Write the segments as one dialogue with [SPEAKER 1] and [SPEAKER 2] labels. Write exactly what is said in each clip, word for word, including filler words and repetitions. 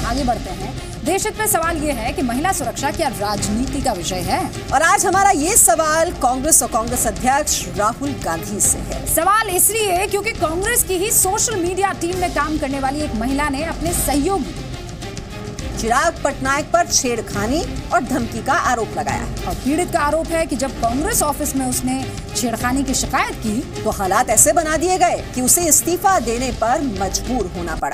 [SPEAKER 1] आगे बढ़ते हैं। देश हित में सवाल ये है कि महिला सुरक्षा क्या राजनीति का विषय है?
[SPEAKER 2] और आज हमारा ये सवाल कांग्रेस और कांग्रेस अध्यक्ष राहुल गांधी से है।
[SPEAKER 1] सवाल इसलिए क्योंकि कांग्रेस की ही सोशल मीडिया टीम में काम करने वाली एक महिला ने अपने सहयोगी
[SPEAKER 2] चिराग पटनायक पर छेड़खानी और धमकी का आरोप लगाया है।
[SPEAKER 1] और पीड़ित का आरोप है कि जब कांग्रेस ऑफिस में उसने छेड़खानी की शिकायत की
[SPEAKER 2] तो हालात ऐसे बना दिए गए कि उसे इस्तीफा देने पर मजबूर होना पड़ा।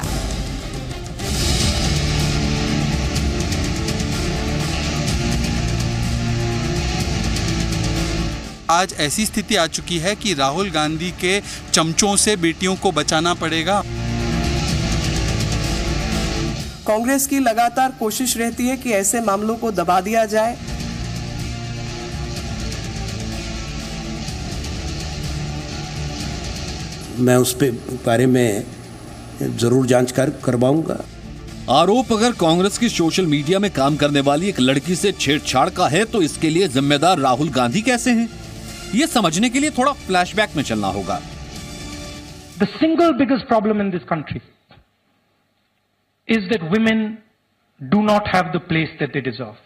[SPEAKER 3] आज ऐसी स्थिति आ चुकी है कि राहुल गांधी के चमचों से बेटियों को बचाना पड़ेगा।
[SPEAKER 4] कांग्रेस की लगातार कोशिश रहती है कि ऐसे मामलों को दबा दिया जाए।
[SPEAKER 5] मैं उस पे बारे में जरूर जांच कर करवाऊंगा।
[SPEAKER 6] आरोप अगर कांग्रेस की सोशल मीडिया में काम करने वाली एक लड़की से छेड़छाड़ का है तो इसके लिए जिम्मेदार राहुल गांधी कैसे हैं? ये समझने के लिए थोड़ा फ्लैशबैक में चलना होगा।
[SPEAKER 7] The single biggest problem in this country is that women do not have the place that they deserve.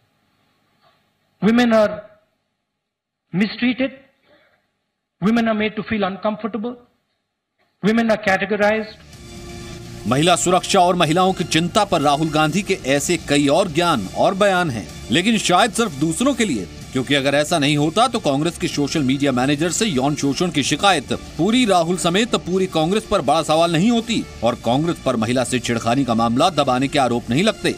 [SPEAKER 7] Women are mistreated. Women are made to feel uncomfortable. Women are categorized.
[SPEAKER 6] महिला सुरक्षा और महिलाओं की चिंता पर राहुल गांधी के ऐसे कई और ज्ञान और बयान हैं, लेकिन शायद सिर्फ दूसरों के लिए, क्योंकि अगर ऐसा नहीं होता तो कांग्रेस की सोशल मीडिया मैनेजर से यौन शोषण की शिकायत पूरी राहुल समेत पूरी कांग्रेस पर बड़ा सवाल नहीं होती और कांग्रेस पर महिला से छेड़खानी का मामला दबाने के आरोप नहीं लगते।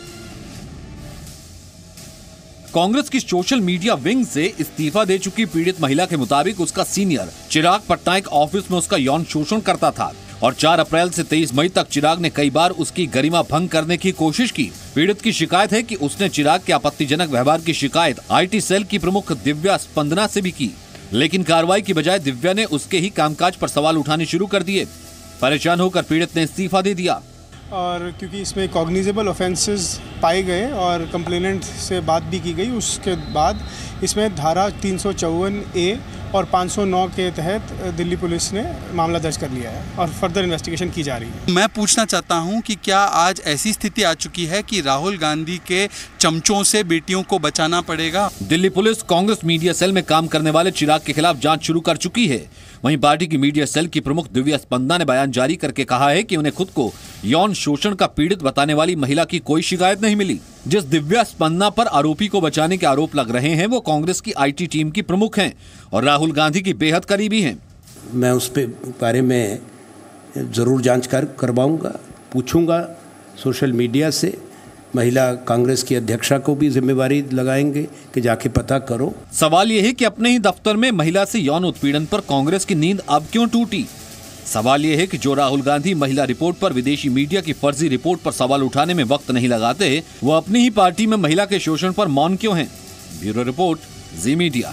[SPEAKER 6] कांग्रेस की सोशल मीडिया विंग से इस्तीफा दे चुकी पीड़ित महिला के मुताबिक उसका सीनियर चिराग पटनायक ऑफिस में उसका यौन शोषण करता था और चार अप्रैल से तेईस मई तक चिराग ने कई बार उसकी गरिमा भंग करने की कोशिश की। पीड़ित की शिकायत है कि उसने चिराग के आपत्तिजनक व्यवहार की शिकायत आईटी सेल की प्रमुख दिव्या स्पंदना से भी की, लेकिन कार्रवाई की बजाय दिव्या ने उसके ही कामकाज पर सवाल उठाने शुरू कर दिए। परेशान होकर पीड़ित ने इस्तीफा दे दिया।
[SPEAKER 8] और क्योंकि इसमें कॉग्निजेबल ऑफेंसेस पाए गए और कंप्लेनेंट से बात भी की गई, उसके बाद इसमें धारा तीन सौ चौवन ए और पाँच सौ नौ के तहत दिल्ली पुलिस ने मामला दर्ज कर लिया है और फर्दर इन्वेस्टिगेशन की जा रही है।
[SPEAKER 3] मैं पूछना चाहता हूं कि क्या आज ऐसी स्थिति आ चुकी है कि राहुल गांधी के चमचों से बेटियों को बचाना पड़ेगा?
[SPEAKER 6] Delhi police Congress media cell में काम करने वाले चिराग के खिलाफ जांच शुरू कर चुकी है। वहीं पार्टी की मीडिया सेल की प्रमुख दिव्या स्पंदना ने बयान जारी करके कहा है कि उन्हें खुद को यौन शोषण का पीड़ित बताने वाली महिला की कोई शिकायत नहीं मिली। जिस दिव्या स्पंदना पर आरोपी को बचाने के आरोप लग रहे हैं वो कांग्रेस की आईटी टीम की प्रमुख हैं और राहुल गांधी की बेहद करीबी हैं।
[SPEAKER 5] मैं उस पे बारे में जरूर जांच कर करवाऊंगा, पूछूंगा सोशल मीडिया से। महिला कांग्रेस की अध्यक्षा को भी जिम्मेवारी लगाएंगे कि जाके पता करो।
[SPEAKER 6] सवाल यह है कि अपने ही दफ्तर में महिला से यौन उत्पीड़न पर कांग्रेस की नींद अब क्यों टूटी? सवाल यह है कि जो राहुल गांधी महिला रिपोर्ट पर विदेशी मीडिया की फर्जी रिपोर्ट पर सवाल उठाने में वक्त नहीं लगाते, वो अपनी ही पार्टी में महिला के शोषण पर मौन क्यों हैं? Bureau report, Zee media.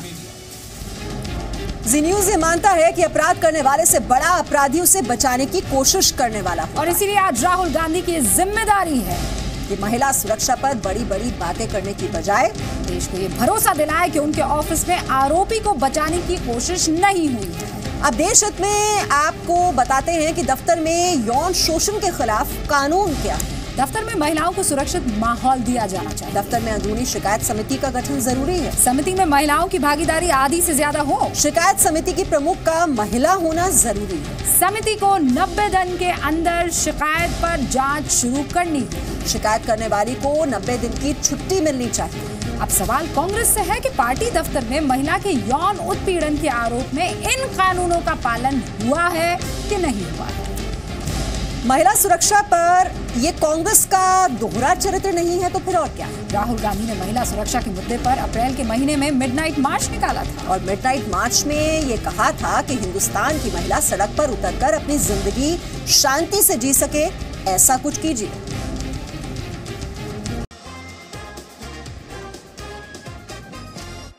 [SPEAKER 2] Zee news ये मानता है कि अपराध करने वाले से बड़ा अपराधी उसे बचाने की कोशिश करने वाला,
[SPEAKER 1] और इसीलिए आज राहुल गांधी की जिम्मेदारी है
[SPEAKER 2] कि महिला सुरक्षा पर बड़ी बड़ी बातें करने की बजाय
[SPEAKER 1] देश को ये भरोसा दिलाए कि उनके ऑफिस में आरोपी को बचाने की कोशिश नहीं हुई है।
[SPEAKER 2] अब देश हित में आपको बताते हैं कि दफ्तर में यौन शोषण के खिलाफ कानून क्या है।
[SPEAKER 1] दफ्तर में महिलाओं को सुरक्षित माहौल दिया जाना चाहिए।
[SPEAKER 2] दफ्तर में अंदरूनी शिकायत समिति का गठन जरूरी है।
[SPEAKER 1] समिति में महिलाओं की भागीदारी आधी से ज्यादा हो।
[SPEAKER 2] शिकायत समिति की प्रमुख का महिला होना जरूरी है।
[SPEAKER 1] समिति को नब्बे दिन के अंदर शिकायत पर जांच शुरू करनी है।
[SPEAKER 2] शिकायत करने वाली को नब्बे दिन की छुट्टी मिलनी चाहिए।
[SPEAKER 1] अब सवाल कांग्रेस से है कि पार्टी दफ्तर में महिला के यौन उत्पीड़न के आरोप में इन कानूनों का पालन हुआ है कि नहीं हुआ है।
[SPEAKER 2] महिला सुरक्षा पर ये कांग्रेस का दोहरा चरित्र नहीं है तो फिर और क्या?
[SPEAKER 1] राहुल गांधी ने महिला सुरक्षा के मुद्दे पर अप्रैल के महीने में मिडनाइट मार्च निकाला था
[SPEAKER 2] और मिडनाइट मार्च में ये कहा था कि हिंदुस्तान की महिला सड़क पर उतरकर अपनी जिंदगी शांति से जी सके, ऐसा कुछ कीजिए।